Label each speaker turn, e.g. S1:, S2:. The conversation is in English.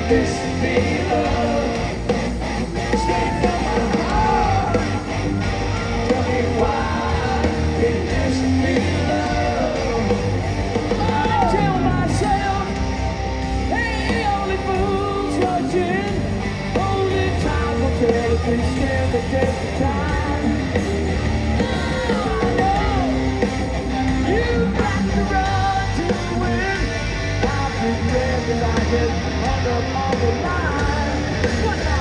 S1: this be love? Straight from my heart. Tell me why can this be love? I tell myself, hey, only fools rushing. Only time will tell if we stand the test of time. I know you've got to run to win. I've been ready, I just hung up on the line. But